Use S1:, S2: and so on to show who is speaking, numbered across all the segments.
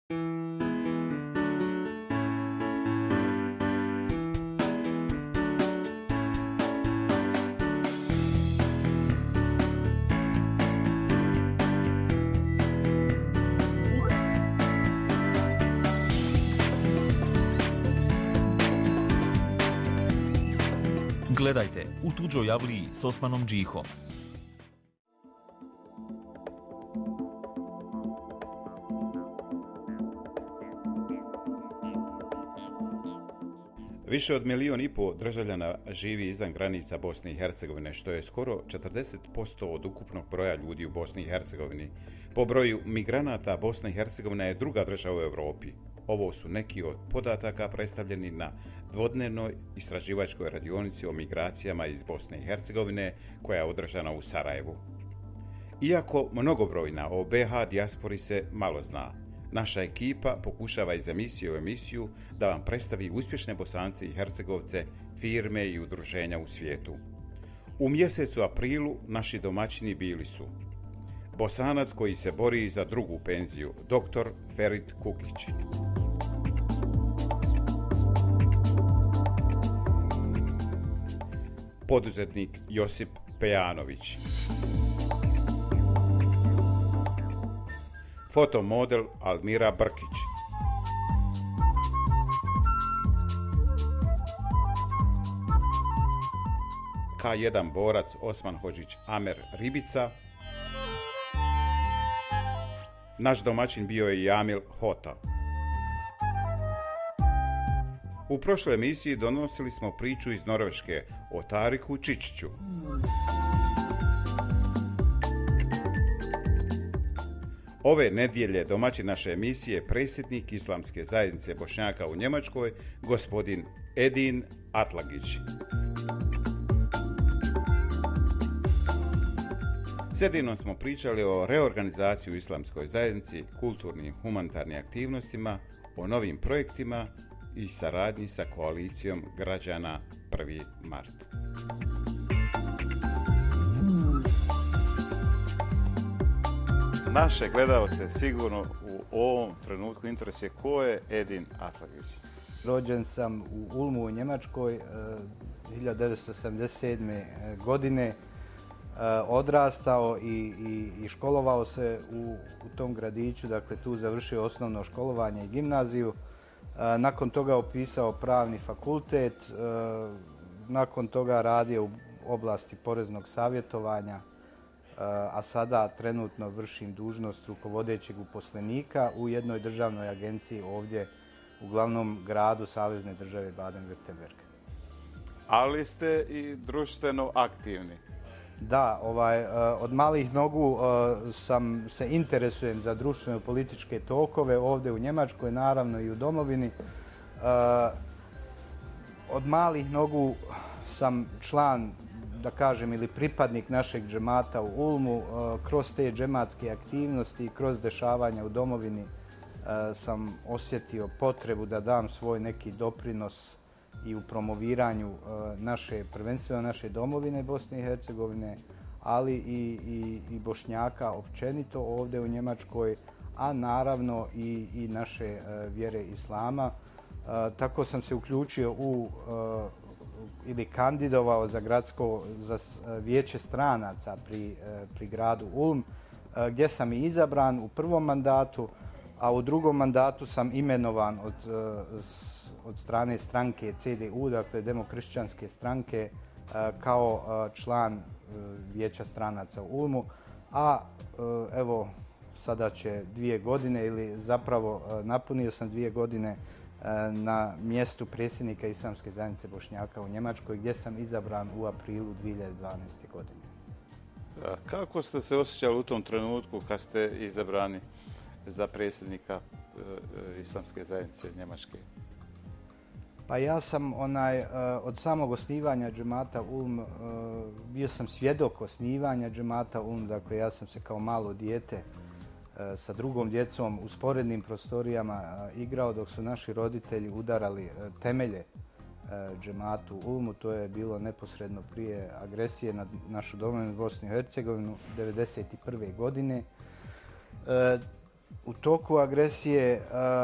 S1: Gledajte U tuđoj avliji s Osmanom Džihom.
S2: Više od 1,5 milijuna državljana živi izvan granica Bosne i Hercegovine, što je skoro 40% od ukupnog broja ljudi u Bosni i Hercegovini. Po broju migranata, Bosna i Hercegovina je druga država u Europi. Ovo su neki od podataka predstavljeni na dvodnevnoj istraživačkoj radionici o migracijama iz Bosne i Hercegovine koja je održana u Sarajevu. Iako mnogobrojna o BiH dijaspori se malo zna, naša ekipa pokušava iz emisije u emisiju da vam predstavi uspješne Bosance i Hercegovce, firme i udruženja u svijetu. U mjesecu aprilu naši domaćini bili su Bosanac koji se bori za drugu penziju, dr. Ferit Kukić. Poduzetnik Josip Pejanović. Fotomodel Almira Brkić. K1 borac Osman Hodžić Amer Ribica. Naš domaćin bio je Jamil Hota. U prošloj emisiji donosili smo priču iz Norveške o Tariku Čičiću. Ove nedjelje domaćin naše emisije predsjednik Islamske zajednice Bošnjaka u Njemačkoj, gospodin Edin Atlagić. S Edinom smo pričali o reorganizaciji u Islamskoj zajednici, kulturnim humanitarnim aktivnostima, o novim projektima i saradnji sa koalicijom građana 1. mart. Naše gledaoce sigurno u ovom trenutku interesuje ko je Edin Atlagić.
S3: Rođen sam u Ulmu u Njemačkoj 1977. godine. Odrastao i školovao se u tom gradiću, dakle tu završio osnovno školovanje i gimnaziju. Nakon toga upisao pravni fakultet, nakon toga radio u oblasti poreznog savjetovanja, a sada trenutno vršim dužnost rukovodećeg uposlenika u jednoj državnoj agenciji ovdje u glavnom gradu Savezne države Baden-Württemberg.
S2: Ali ste i društveno aktivni.
S3: Da, od malih nogu se interesujem za društveno političke tokove ovdje u Njemačkoj, naravno i u domovini. Od malih nogu sam član, da kažem, ili pripadnik našeg džemata u Ulmu. Kroz te džematske aktivnosti, kroz dešavanja u domovini sam osjetio potrebu da dam svoj neki doprinos i u promoviranju prvenstveno naše domovine Bosne i Hercegovine, ali i Bošnjaka općenito ovdje u Njemačkoj, a naravno i naše vjere Islama. Tako sam se uključio ili kandidovao za vijeće stranaca pri gradu Ulm, gdje sam i izabran u prvom mandatu, a u drugom mandatu sam imenovan od strane stranke CDU, dakle demokršćanske stranke, kao član vijeća stranaca u Ulmu. A evo, sada će 2 godine, ili zapravo napunio sam 2 godine na mjestu predsjednika Islamske zajednice Bošnjaka u Njemačkoj, gdje sam izabran u aprilu 2012. godine.
S2: Kako ste se osjećali u tom trenutku kad ste izabrani za predsjednika Islamske zajednice Njemačke?
S3: Pa ja sam od samog osnivanja džemata Ulm, bio sam svjedok osnivanja džemata Ulm, dakle ja sam se kao malo dijete sa drugom djecom u sporednim prostorijama igrao dok su naši roditelji udarali temelje džematu Ulmu. To je bilo neposredno prije agresije na našu domovinu Bosnu i Hercegovinu 1991. godine. U toku agresije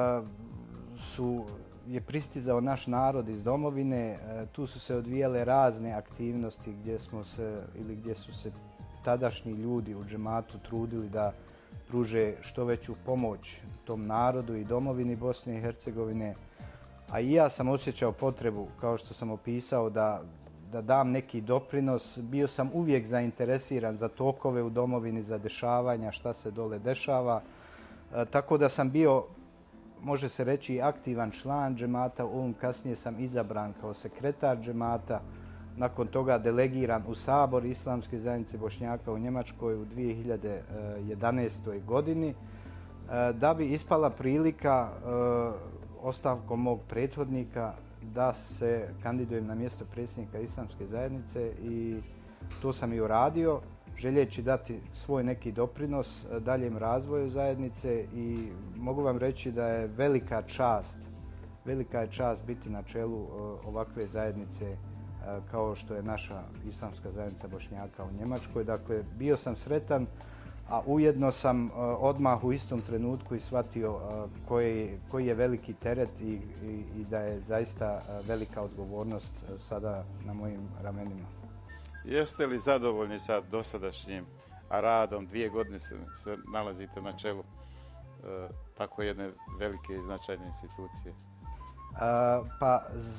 S3: je pristizao naš narod iz domovine. Tu su se odvijale razne aktivnosti gdje su se tadašnji ljudi u džematu trudili da pruže što veću pomoć tom narodu i domovini Bosne i Hercegovine. A i ja sam osjećao potrebu, kao što sam opisao, da dam neki doprinos. Bio sam uvijek zainteresiran za tokove u domovini, za dešavanja, šta se dole dešava. Tako da sam bio, može se reći, aktivan član džemata Ulm. Kasnije sam izabran kao sekretar džemata. Nakon toga delegiran u Sabor Islamske zajednice Bošnjaka u Njemačkoj u 2011. godini. Da bi ispala prilika ostavkom mog prethodnika da se kandidujem na mjesto predsjednika Islamske zajednice i to sam i uradio, željeći dati svoj neki doprinos daljem razvoju zajednice i mogu vam reći da je velika je čast biti na čelu ovakve zajednice kao što je naša Islamska zajednica Bošnjaka u Njemačkoj. Dakle, bio sam sretan, a ujedno sam odmah u istom trenutku i shvatio koji je veliki teret i da je zaista velika odgovornost sada na mojim ramenima.
S4: Jeste li zadovoljni sa dosadašnjim radom? 2 godine se nalazite na čelu tako jedne velike i značajne institucije.
S3: Pa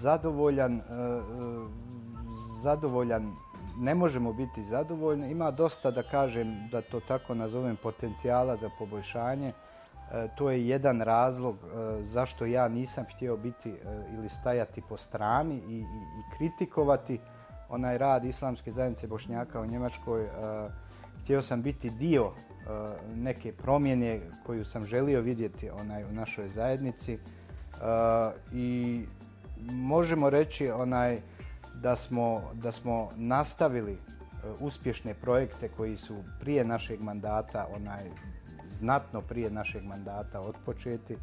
S3: zadovoljan ne možemo biti zadovoljni. Ima dosta, da kažem, da to tako nazovem, potencijala za poboljšanje. To je jedan razlog zašto ja nisam htio biti ili stajati po strani i kritikovati onaj rad Islamske zajednice Bošnjaka u Njemačkoj. Htio sam biti dio neke promjene koju sam želio vidjeti u našoj zajednici. I možemo reći da smo nastavili uspješne projekte koji su prije našeg mandata, znatno prije našeg mandata otpočeti.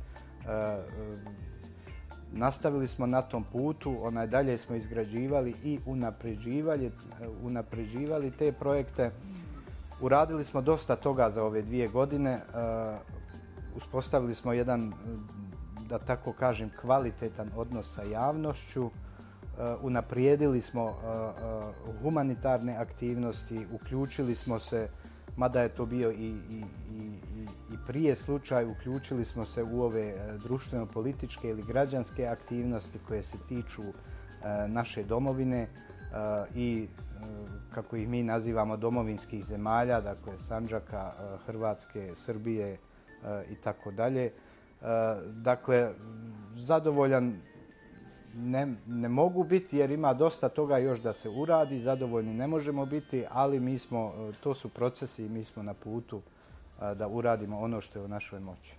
S3: Nastavili smo na tom putu, dalje smo izgrađivali i unapređivali te projekte. Uradili smo dosta toga za ove 2 godine. Uspostavili smo jedan, da tako kažem, kvalitetan odnos sa javnošću. Unaprijedili smo humanitarne aktivnosti, uključili smo se, mada je to bio i prije slučaj, uključili smo se u ove društveno-političke ili građanske aktivnosti koje se tiču naše domovine i, kako ih mi nazivamo, domovinskih zemalja, dakle Sandžaka, Hrvatske, Srbije i tako dalje. Dakle, zadovoljan ne mogu biti jer ima dosta toga još da se uradi, zadovoljni ne možemo biti, ali to su procesi i mi smo na putu da uradimo ono što je u našoj moći.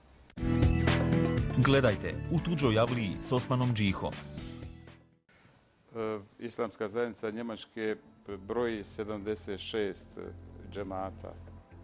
S1: Gledajte U tuđoj avliji s Osmanom Džihom.
S4: Islamska zajednica Njemačke broji 76 džemata.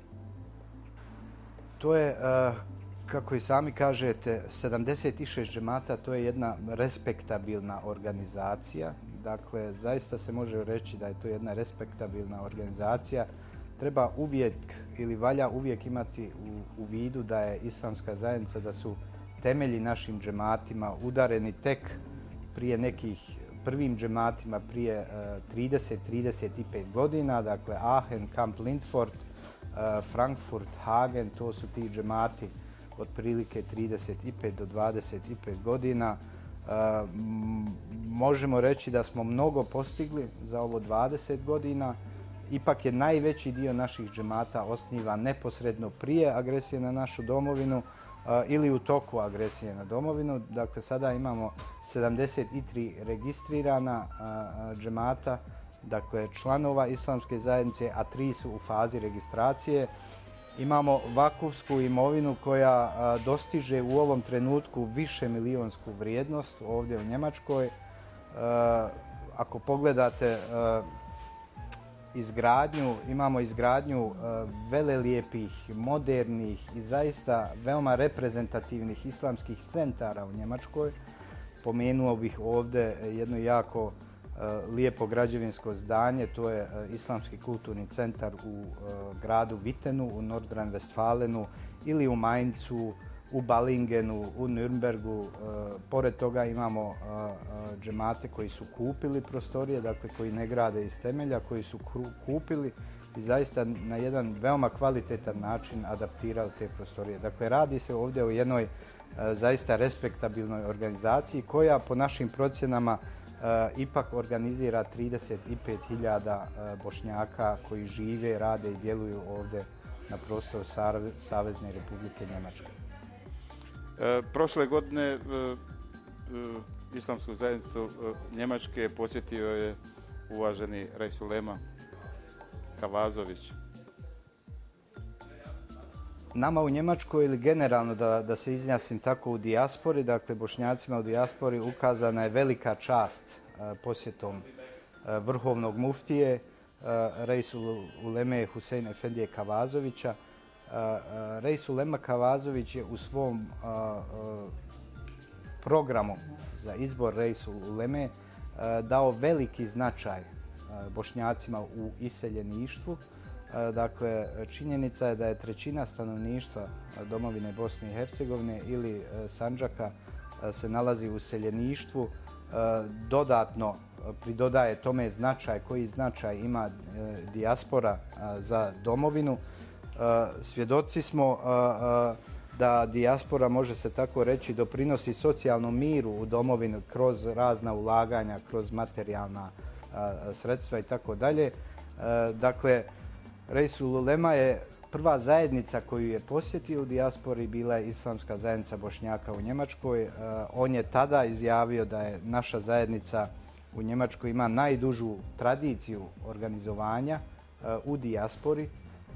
S3: To je, kako i sami kažete, 76 džemata, to je jedna respektabilna organizacija. Dakle, zaista se može reći da je to jedna respektabilna organizacija. Treba uvijek ili valja uvijek imati u vidu da je Islamska zajednica, da su temelji našim džematima udareni tek prije prvim džematima prije 30-35 godina. Dakle, Aachen, Kamp Lintfort, Frankfurt, Hagen, to su ti džemati otprilike 35 do 25 godina. Možemo reći da smo mnogo postigli za ovo 20 godina. Ipak je najveći dio naših džemata osnivan neposredno prije agresije na našu domovinu ili u toku agresije na domovinu. Dakle, sada imamo 73 registrirana džemata, dakle članova Islamske zajednice, a 3 su u fazi registracije. Imamo vakufsku imovinu koja dostiže u ovom trenutku višemilionsku vrijednost ovdje u Njemačkoj. Ako pogledate imamo izgradnju velelijepih, modernih i zaista veoma reprezentativnih islamskih centara u Njemačkoj. Pomenuo bih ovdje jednu jako lijepo građevinsko zdanje, to je Islamski kulturni centar u gradu Wittenu, u Nordrhein-Westfalenu ili u Mainzu, u Ballingenu, u Nürnbergu. Pored toga imamo džemate koji su kupili prostorije, dakle koji ne grade iz temelja, koji su kupili i zaista na jedan veoma kvalitetan način adaptirali te prostorije. Dakle, radi se ovdje o jednoj zaista respektabilnoj organizaciji koja po našim procjenama ipak organizira 35.000 Bošnjaka koji žive, rade i djeluju ovdje na prostoru Savezne Republike Njemačke.
S4: Prošle godine Islamsku zajednicu Njemačke posjetio je uvaženi Reisulema Kavazović.
S3: Nama u Njemačkoj ili generalno da se izjasnim tako u dijaspori, dakle Bošnjacima u dijaspori ukazana je velika čast posjetom vrhovnog muftije Reisul Uleme Husein Efendije Kavazovića. Reisulema Kavazović je u svom programu za izbor Reisul Uleme dao veliki značaj Bošnjacima u iseljeništvu. Dakle, činjenica je da je trećina stanovništva domovine Bosne i Hercegovine ili Sandžaka se nalazi u iseljeništvu. Dodatno pridodaje tome značaj, koji značaj ima dijaspora za domovinu. Svjedoci smo da dijaspora, može se tako reći, doprinosi socijalnom miru u domovini kroz razna ulaganja, kroz materijalna sredstva i tako dalje. Dakle, Reisul Ulema je prva zajednica koju je posjetio u dijaspori, bila je Islamska zajednica Bošnjaka u Njemačkoj. On je tada izjavio da je naša zajednica u Njemačkoj ima najdužu tradiciju organizovanja u dijaspori.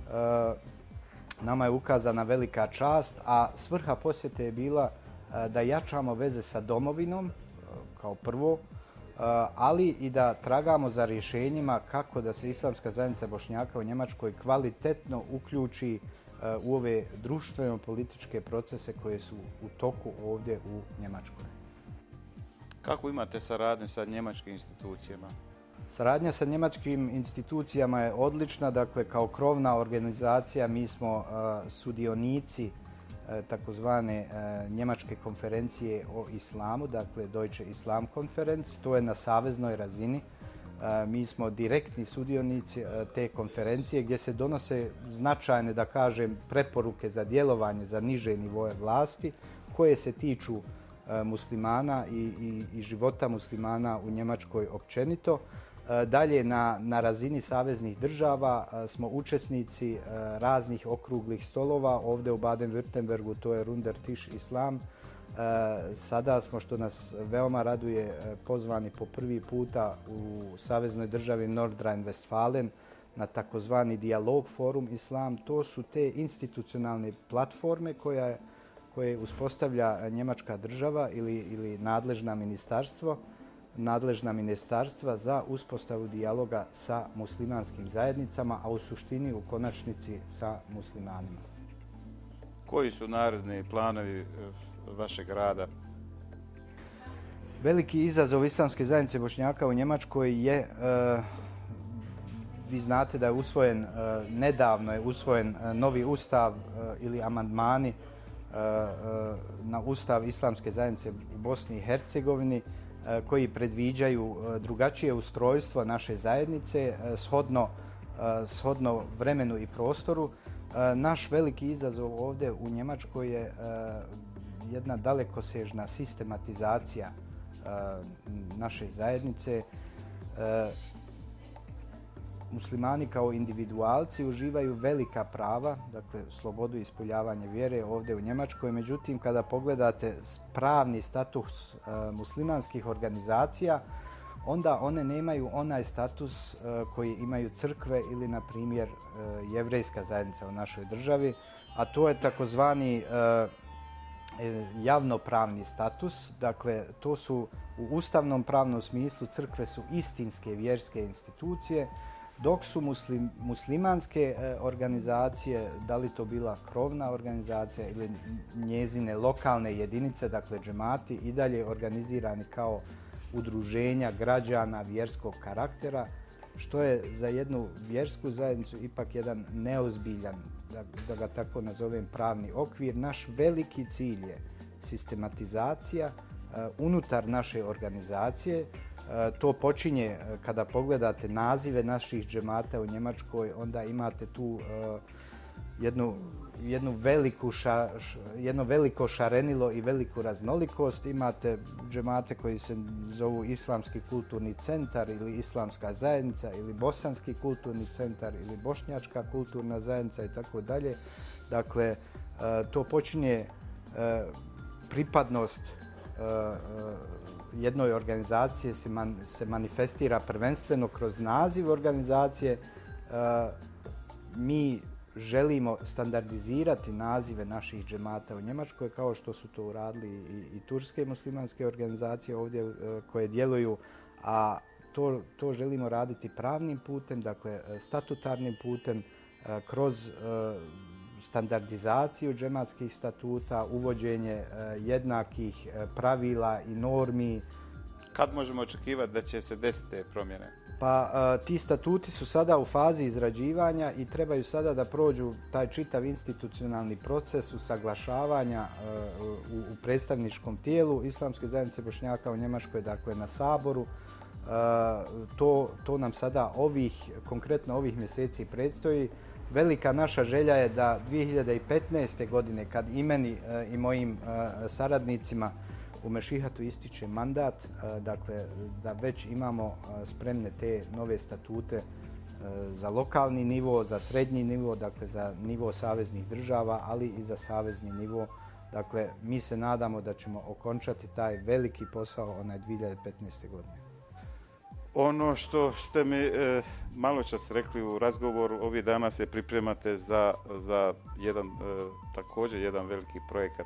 S3: Nama je ukazana velika čast, a svrha posjete je bila da jačamo veze sa domovinom kao prvo, ali i da tragamo za rješenjima kako da se Islamska zajednica Bošnjaka u Njemačkoj kvalitetno uključi u ove društveno-političke procese koje su u toku ovdje u Njemačkoj.
S4: Kako imate saradnju sa njemačkim institucijama?
S3: Saradnja sa njemačkim institucijama je odlična. Dakle, kao krovna organizacija mi smo sudionici takozvane njemačke konferencije o islamu, dakle Deutsche Islam Konferenz. To je na saveznoj razini. Mi smo direktni sudionici te konferencije gdje se donose značajne, da kažem, preporuke za djelovanje za niže nivoje vlasti koje se tiču muslimana i života muslimana u Njemačkoj općenito. Dalje, na razini saveznih država smo učesnici raznih okruglih stolova. Ovdje u Baden-Württembergu to je Runder Tisch Islam. Sada smo, što nas veoma raduje, pozvani po prvi puta u saveznoj državi Nordrhein-Westfalen na takozvani Dialog Forum Islam. To su te institucionalne platforme koje uspostavlja njemačka država ili nadležna ministarstva za uspostavu dijaloga sa muslimanskim zajednicama, a u suštini u konačnici sa muslimanima.
S4: Koji su naredni planovi vašeg rada?
S3: Veliki izazov Islamske zajednice Bošnjaka u Njemačkoj je, vi znate da je usvojen, nedavno je usvojen novi ustav ili amandmani na ustav Islamske zajednice u Bosni i Hercegovini, koji predviđaju drugačije ustrojstvo naše zajednice shodno vremenu i prostoru. Naš veliki izazov ovdje u Njemačkoj je jedna dalekosežna sistematizacija naše zajednice. Muslimani kao individualci uživaju velika prava, dakle slobodu i ispoljavanje vjere ovdje u Njemačkoj. Međutim, kada pogledate pravni status muslimanskih organizacija, onda one nemaju onaj status koji imaju crkve ili, na primjer, jevrejska zajednica u našoj državi, a to je takozvani javnopravni status. Dakle, to su u ustavnom pravnom smislu crkve su istinske vjerske institucije, dok su muslimanske organizacije, da li to bila krovna organizacija ili njezine lokalne jedinice, dakle džemati, i dalje organizirani kao udruženja građana vjerskog karaktera, što je za jednu vjersku zajednicu ipak jedan neozbiljan, da ga tako nazovem, pravni okvir. Naš veliki cilj je sistematizacija unutar naše organizacije. To počinje kada pogledate nazive naših džemata u Njemačkoj, onda imate tu jedno veliko šarenilo i veliku raznolikost. Imate džemate koji se zovu Islamski kulturni centar ili Islamska zajednica ili Bosanski kulturni centar ili Bošnjačka kulturna zajednica i tako dalje. Dakle, to počinje pripadnost jednoj organizaciji se manifestira prvenstveno kroz naziv organizacije. Mi želimo standardizirati nazive naših džemata u Njemačkoj, kao što su to uradili i turske muslimanske organizacije ovdje koje djeluju, a to želimo raditi pravnim putem, dakle statutarnim putem, kroz standardizaciju džematskih statuta, uvođenje jednakih pravila i normi.
S4: Kad možemo očekivati da će se desiti te promjene?
S3: Pa ti statuti su sada u fazi izrađivanja i trebaju sada da prođu taj čitav institucionalni proces usaglašavanja u predstavničkom tijelu Islamske zajednice Bošnjaka u Njemačkoj, dakle na Saboru. To nam sada konkretno ovih mjeseci predstoji. Velika naša želja je da 2015. godine, kad i meni i mojim saradnicima u Mešihatu ističe mandat, dakle da već imamo spremne te nove statute za lokalni nivo, za srednji nivo, dakle za nivo saveznih država, ali i za savezni nivo. Dakle, mi se nadamo da ćemo okončati taj veliki posao onaj 2015. godine.
S4: Ono što ste mi malo čas rekli u razgovoru, ovih dana se pripremate za također jedan veliki projekat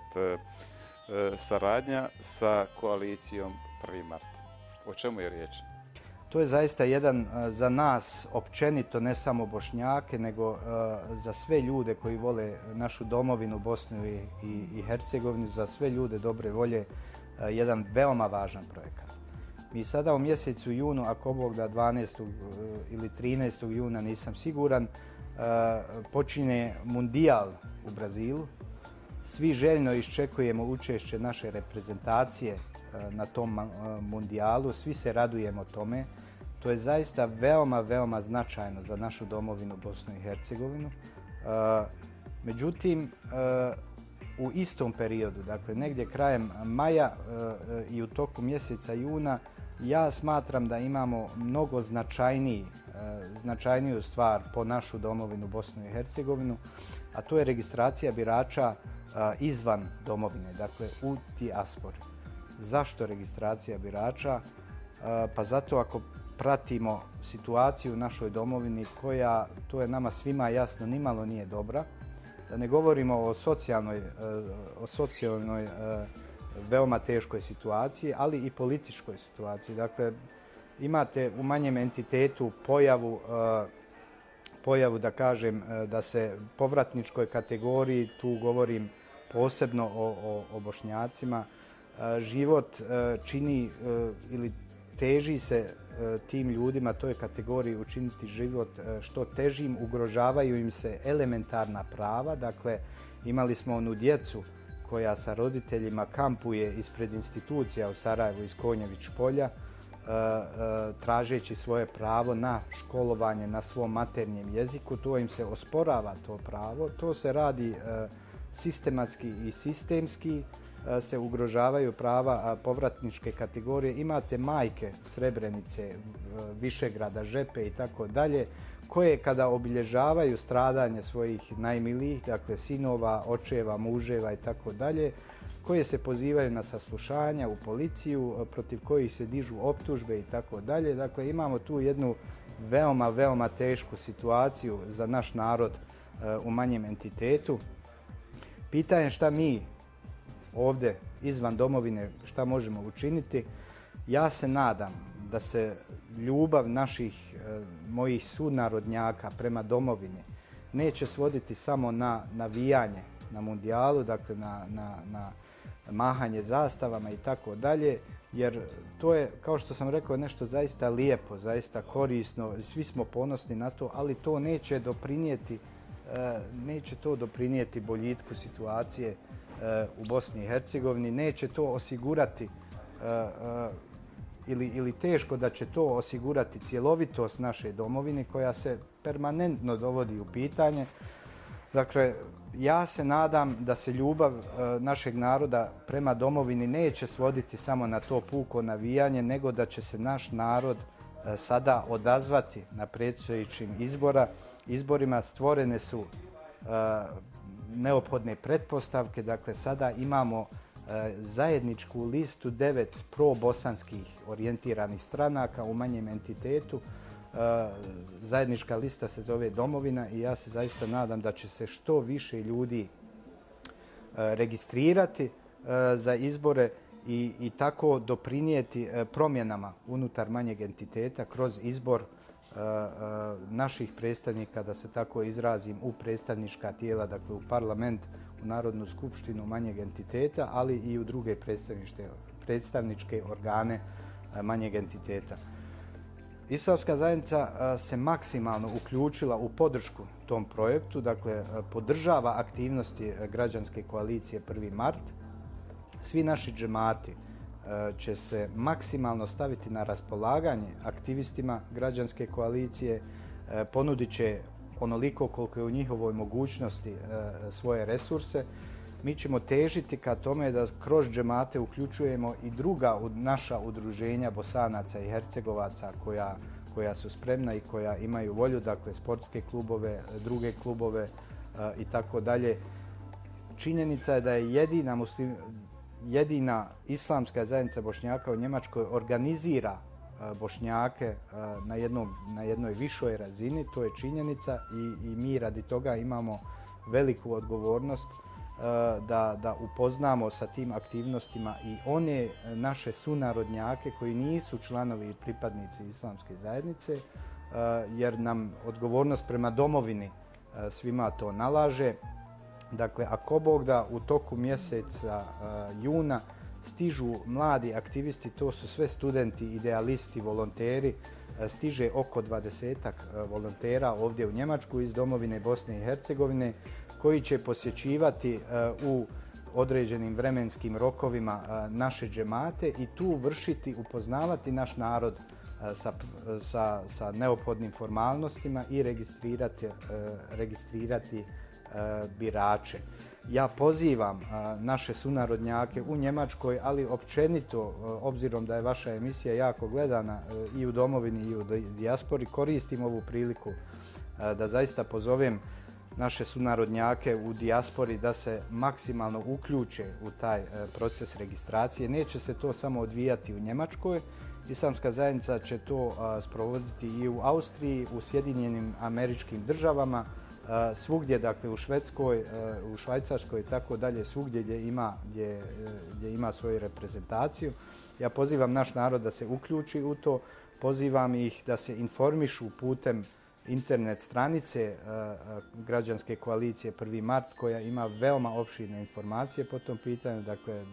S4: saradnja sa koalicijom 1. mart. O čemu je riječ?
S3: To je zaista jedan za nas općenito, ne samo Bošnjake, nego za sve ljude koji vole našu domovinu Bosnu i Hercegovinu, za sve ljude dobre volje, jedan veoma važan projekat. Mi sada u mjesecu junu, ako Bog da 12. ili 13. juna, nisam siguran, počinje mundijal u Brazilu. Svi željno iščekujemo učešće naše reprezentacije na tom mundijalu, svi se radujemo tome. To je zaista veoma, veoma značajno za našu domovinu Bosnu i Hercegovinu. Međutim, u istom periodu, dakle negdje krajem maja i u toku mjeseca juna, ja smatram da imamo mnogo značajniju stvar po našu domovinu Bosnu i Hercegovinu, a to je registracija birača izvan domovine, dakle u dijaspori. Zašto registracija birača? Pa zato ako pratimo situaciju u našoj domovini koja, to je nama svima jasno, nimalo nije dobra, da ne govorimo o socijalnoj veoma teškoj situaciji, ali i političkoj situaciji. Dakle, imate u manjem entitetu pojavu, da kažem, da se povratničkoj kategoriji, tu govorim posebno o Bošnjacima, život čini ili teži se tim ljudima, toj kategoriji, učiniti život što težim, ugrožavaju im se elementarna prava. Dakle, imali smo onu djecu koja sa roditeljima kampuje ispred institucija u Sarajevu iz Konjević polja, tražeći svoje pravo na školovanje na svom maternjem jeziku. To im se osporava, to pravo. To se radi sistematski i sistemski, se ugrožavaju prava povratničke kategorije. Imate majke Srebrenice, Višegrada, Žepe i tako dalje, koje kada obilježavaju stradanje svojih najmilijih, dakle sinova, očeva, muževa i tako dalje, koje se pozivaju na saslušanja u policiju, protiv kojih se dižu optužbe i tako dalje. Dakle, imamo tu jednu veoma, veoma tešku situaciju za naš narod u manjem entitetu. Pitanje šta mi ovdje izvan domovine, šta možemo učiniti. Ja se nadam da se ljubav mojih sunarodnjaka prema domovini neće svoditi samo na navijanje na mundijalu, dakle na mahanje zastavama i tako dalje, jer to je, kao što sam rekao, nešto zaista lijepo, zaista korisno, svi smo ponosni na to, ali to neće doprinijeti boljitku situacije u Bosni i Hercegovini, neće to osigurati ili teško da će to osigurati cjelovitost naše domovine koja se permanentno dovodi u pitanje. Dakle, ja se nadam da se ljubav našeg naroda prema domovini neće svoditi samo na to puko navijanje, nego da će se naš narod sada odazvati na predstojećim izborima. Stvorene su neophodne pretpostavke, dakle sada imamo zajedničku listu 9 pro-bosanskih orijentiranih stranaka u manjem entitetu. Zajednička lista se zove Domovina i ja se zaista nadam da će se što više ljudi registrirati za izbore i tako doprinijeti promjenama unutar manjeg entiteta kroz izbor naših predstavnika, da se tako izrazim, u predstavnička tijela, dakle u parlament, u Narodnu skupštinu manjeg entiteta, ali i u druge predstavničke organe manjeg entiteta. Islamska zajednica se maksimalno uključila u podršku tom projektu, dakle podržava aktivnosti građanske koalicije 1. mart. Svi naši džemati će se maksimalno staviti na raspolaganje aktivistima građanske koalicije, ponudit će onoliko koliko je u njihovoj mogućnosti svoje resurse. Mi ćemo težiti ka tome da kroz džemate uključujemo i druga naša udruženja Bosanaca i Hercegovaca koja su spremna i koja imaju volju, dakle sportske klubove, druge klubove i tako dalje. Činjenica je da je jedina islamska zajednica Bošnjaka u Njemačkoj organizira Bošnjake na jednoj višoj razini, to je činjenica i mi radi toga imamo veliku odgovornost da upoznamo sa tim aktivnostima i one naše sunarodnjake koji nisu članovi i pripadnici islamske zajednice, jer nam odgovornost prema domovini svima to nalaže. Dakle, ako Bog da u toku mjeseca juna stižu mladi aktivisti, to su sve studenti, idealisti, volonteri, stiže oko 20-ak volontera ovdje u Njemačku iz domovine Bosne i Hercegovine koji će posjećivati u određenim vremenskim rokovima naše džemate i tu upoznavati naš narod sa neophodnim formalnostima i registrirati birače. Ja pozivam naše sunarodnjake u Njemačkoj, ali općenito, obzirom da je vaša emisija jako gledana i u domovini i u dijaspori, koristim ovu priliku da zaista pozovem naše sunarodnjake u dijaspori da se maksimalno uključe u taj proces registracije. Neće se to samo odvijati u Njemačkoj. Islamska zajednica će to sprovoditi i u Austriji, u Sjedinjenim Američkim Državama, svugdje, dakle u Švedskoj, u Švajcarskoj i tako dalje, svugdje gdje ima svoju reprezentaciju. Ja pozivam naš narod da se uključi u to, pozivam ih da se informišu putem internet stranice građanske koalicije 1. mart koja ima veoma opširne informacije po tom pitanju, dakle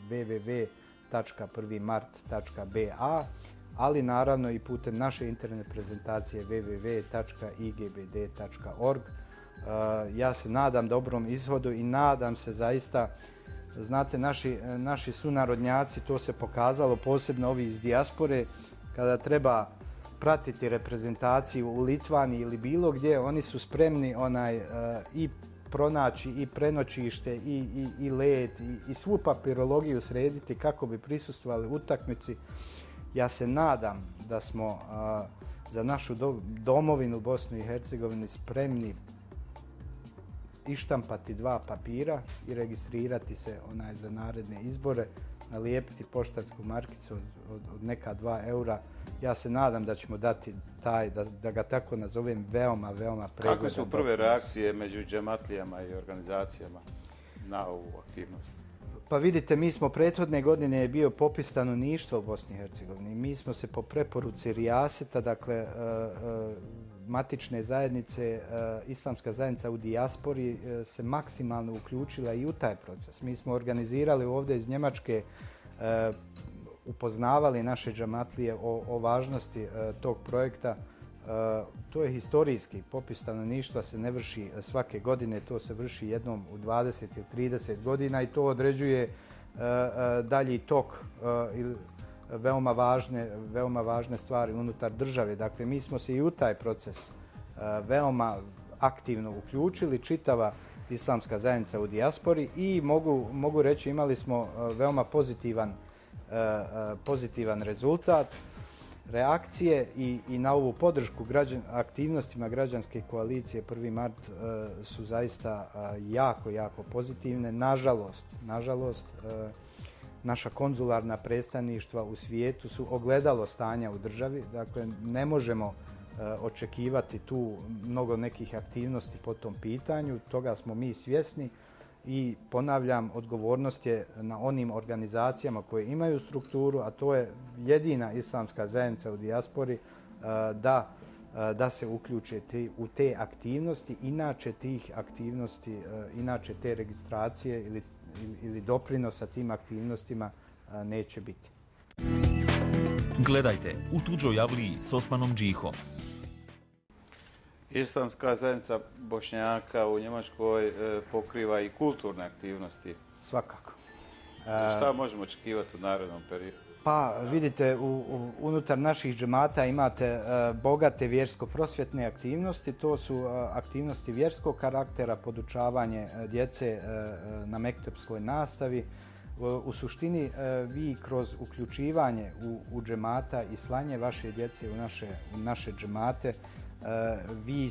S3: www.1mart.ba, ali naravno i putem naše internet prezentacije www.igbd.org. Ja se nadam dobrom ishodu i nadam se zaista, znate, naši sunarodnjaci, to se pokazalo, posebno ovi iz dijaspore, kada treba pratiti reprezentaciju u Litvani ili bilo gdje, oni su spremni i pronaći i prenoćište i let i svu papirologiju srediti kako bi prisustvovali utakmici. Ja se nadam da smo za našu domovinu Bosnu i Hercegovini spremni ištampati 2 papira i registrirati se za naredne izbore, nalijepiti poštarsku markicu od neka 2 eura. Ja se nadam da ćemo dati da ga tako nazovem, veoma pregledan.
S4: Kakve su prve reakcije među džematlijama i organizacijama na ovu aktivnost?
S3: Pa vidite, mi smo prethodne godine je bio popis stanovništva u Bosni i Hercegovini. Mi smo se po preporuci Rijaseta, dakle matične zajednice, islamska zajednica u dijaspori se maksimalno uključila i u taj proces. Mi smo organizirali ovdje iz Njemačke, upoznavali naše džamatlije o važnosti tog projekta. To je historijski. Popis stanovništva se ne vrši svake godine, to se vrši jednom u 20 ili 30 godina i to određuje dalji tok veoma važne stvari unutar države. Dakle, mi smo se i u taj proces veoma aktivno uključili, čitava islamska zajednica u dijaspori i mogu reći imali smo veoma pozitivan rezultat. Reakcije i na ovu podršku aktivnostima građanske koalicije 1. mart su zaista jako pozitivne. Nažalost, naša konzularna predstavništva u svijetu su ogledalo stanja u državi. Dakle, ne možemo očekivati tu mnogo nekih aktivnosti po tom pitanju. Toga smo mi svjesni i ponavljam, odgovornost je na onim organizacijama koje imaju strukturu, a to je jedina islamska zajednica u dijaspori, da se uključe u te aktivnosti. Inače tih aktivnosti, inače te registracije ili doprinosa tim aktivnostima neće biti.
S1: Gledajte U tuđoj avliji s Osmanom Džihom.
S4: Islamska zajednica Bošnjaka u Njemačkoj pokriva i kulturne aktivnosti.
S3: Svakako.
S4: Šta možemo očekivati u narednom periodu?
S3: Pa vidite, unutar naših džemata imate bogate vjersko-prosvjetne aktivnosti. To su aktivnosti vjerskog karaktera, podučavanje djece na mektepskoj nastavi. U suštini vi kroz uključivanje u džemata i slanje vaše djece u naše džemate, vi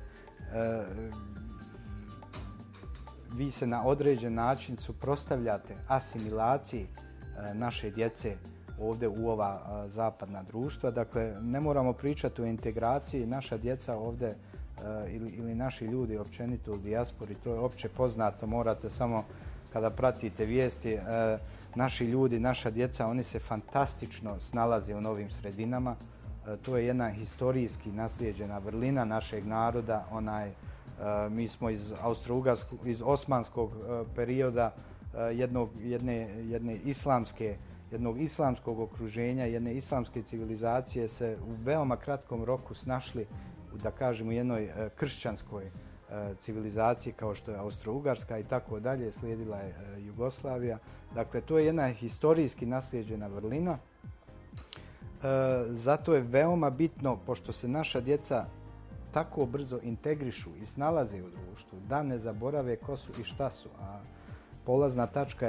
S3: se na određen način suprotstavljate asimilaciji naše djece ovdje u ova zapadna društva. Dakle, ne moramo pričati o integraciji. Naša djeca ovdje ili naši ljudi općenito u dijaspori, to je opće poznato. Morate samo kada pratite vijesti, naši ljudi, naša djeca, oni se fantastično snalaze u novim sredinama. To je jedna historijski naslijeđena vrlina našeg naroda. Mi smo iz osmanskog perioda jednog islamskog okruženja, jedne islamske civilizacije se u veoma kratkom roku snašli, da kažem, u jednoj kršćanskoj civilizaciji kao što je Austro-Ugarska i tako dalje, slijedila je Jugoslavija. Dakle, to je jedna historijski naslijeđena vrlina. Zato je veoma bitno, pošto se naša djeca tako brzo integrišu i snalaze u društvu, da ne zaborave ko su i šta su. A polazna tačka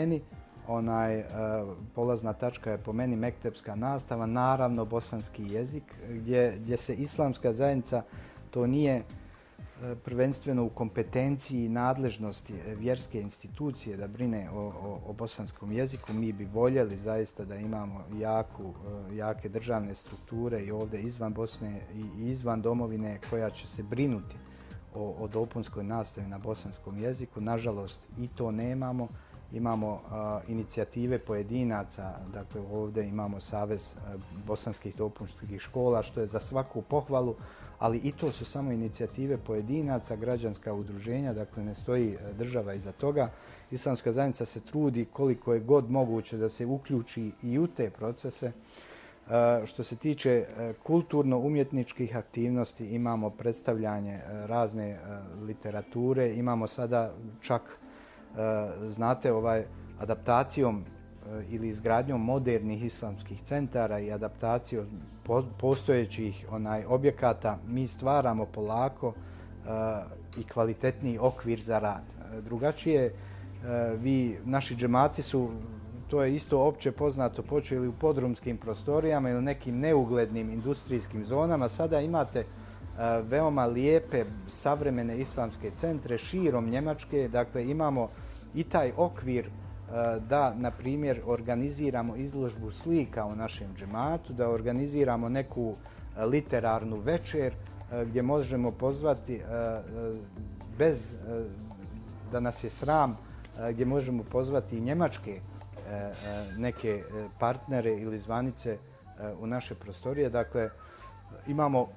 S3: je po meni mektepska nastava, naravno bosanski jezik, gdje se islamska zajednica, to nije prvenstveno u kompetenciji i nadležnosti vjerske institucije da brine o bosanskom jeziku. Mi bi voljeli zaista da imamo jake državne strukture i ovdje izvan Bosne i izvan domovine koja će se brinuti o dopunskoj nastavi na bosanskom jeziku. Nažalost, i to nemamo. Imamo inicijative pojedinaca, dakle ovdje imamo Savez bosanskih dopunskih škola, što je za svaku pohvalu, ali i to su samo inicijative pojedinaca, građanska udruženja, dakle ne stoji država iza toga. Islamska zajednica se trudi koliko je god moguće da se uključi i u te procese. Što se tiče kulturno-umjetničkih aktivnosti, imamo predstavljanje razne literature, imamo sada čak, znate, adaptacijom ili izgradnjom modernih islamskih centara i adaptacijom postojećih objekata mi stvaramo polako i kvalitetniji okvir za rad. Drugačije, naši džemati su, to je isto opće poznato, počeli u podrumskim prostorijama ili nekim neuglednim industrijskim zonama. Sada imate veoma lijepe, savremene islamske centre širom Njemačke. Dakle, imamo i taj okvir da, na primjer, organiziramo izložbu slika u našem džematu, da organiziramo neku literarnu večer gdje možemo pozvati, bez da nas je sram, gdje možemo pozvati i njemačke neke partnere ili zvanice u naše prostorije. Dakle, imamo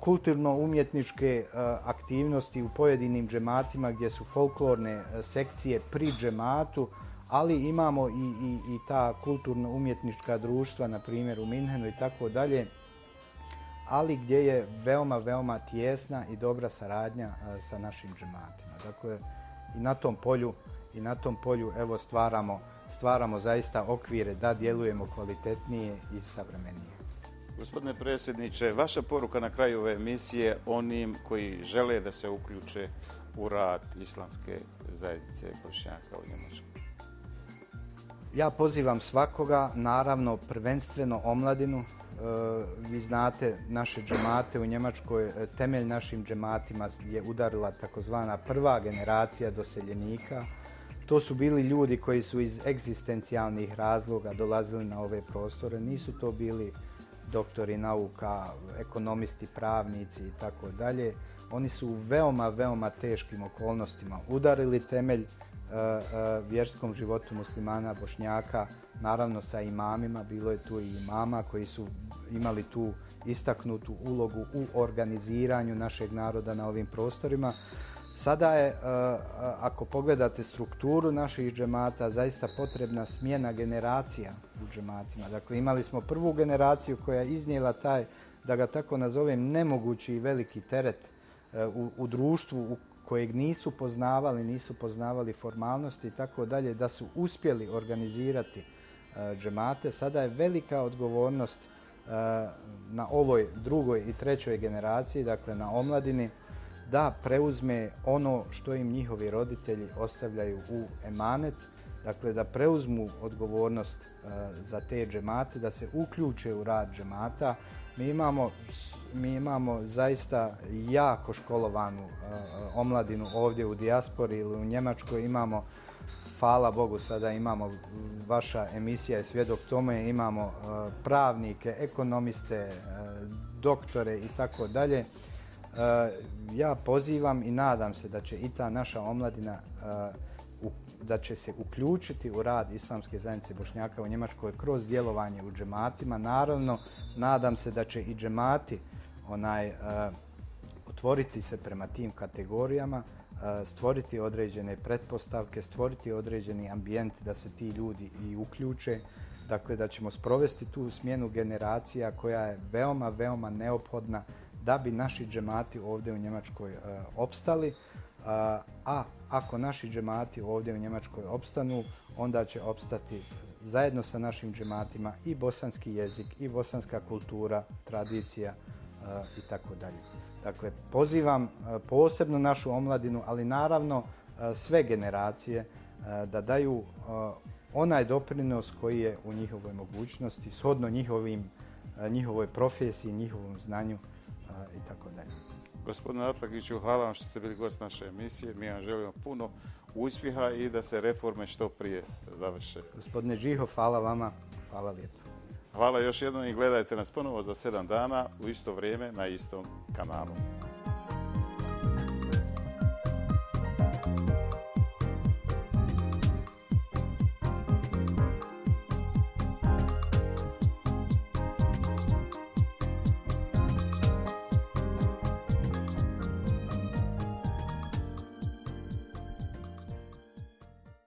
S3: kulturno-umjetničke aktivnosti u pojedinim džematima gdje su folklorne sekcije pri džematu, ali imamo i ta kulturno-umjetnička društva, na primjer u Minhenu i tako dalje, ali gdje je veoma, veoma tijesna i dobra saradnja sa našim džematima. Dakle, i na tom polju evo stvaramo zaista okvire da djelujemo kvalitetnije i savremenije.
S4: Gospodine predsjedniče, vaša poruka na kraju ove emisije onim koji žele da se uključe u rad islamske zajednice Bošnjaka u Njemačkoj.
S3: Ja pozivam svakoga, naravno prvenstveno omladinu. Vi znate, naše džemate u Njemačkoj, temelj našim džematima je udarila takozvana prva generacija doseljenika. To su bili ljudi koji su iz egzistencijalnih razloga dolazili na ove prostore. Nisu to bili doktori nauka, ekonomisti, pravnici i tako dalje. Oni su u veoma, veoma teškim okolnostima udarili temelj vjerskom životu muslimana, Bošnjaka, naravno sa imamima. Bilo je tu i imama koji su imali tu istaknutu ulogu u organiziranju našeg naroda na ovim prostorima. Sada je, ako pogledate strukturu naših džemata, zaista potrebna smjena generacija u džematima. Dakle, imali smo prvu generaciju koja je iznijela taj, da ga tako nazovem, nemogući i veliki teret u društvu kojeg nisu poznavali formalnosti i tako dalje, da su uspjeli organizirati džemate. Sada je velika odgovornost na ovoj drugoj i trećoj generaciji, dakle na omladini, da preuzme ono što im njihovi roditelji ostavljaju u emanet, dakle da preuzmu odgovornost za te džemate, da se uključe u rad džemata. Mi imamo zaista jako školovanu omladinu ovdje u dijaspori ili u Njemačkoj. Imamo, hvala Bogu, sada imamo, vaša emisija je svjedok tome, imamo pravnike, ekonomiste, doktore i tako dalje. Ja pozivam i nadam se da će i ta naša omladina da će se uključiti u rad Islamske zajednice Bošnjaka u Njemačkoj kroz djelovanje u džematima. Naravno, nadam se da će i džemati otvoriti se prema tim kategorijama, stvoriti određene pretpostavke, stvoriti određeni ambijent da se ti ljudi i uključe. Dakle, da ćemo sprovesti tu smjenu generacija koja je veoma, veoma neophodna da bi naši džemati ovdje u Njemačkoj opstali. A ako naši džemati ovdje u Njemačkoj opstanu, onda će opstati zajedno sa našim džematima i bosanski jezik, i bosanska kultura, tradicija i tako dalje. Dakle, pozivam posebno našu omladinu, ali naravno sve generacije da daju onaj doprinos koji je u njihovoj mogućnosti, shodno njihovoj profesiji, njihovom znanju i tako dalje.
S4: Gospodine Atlagiću, hvala vam što ste bili gost naše emisije. Mi vam želimo puno uspjeha i da se reforme što prije završe.
S3: Gospodine Žiho, hvala vama. Hvala lijepo.
S4: Hvala još jednom i gledajte nas ponovo za 7 dana u isto vrijeme na istom kanalu.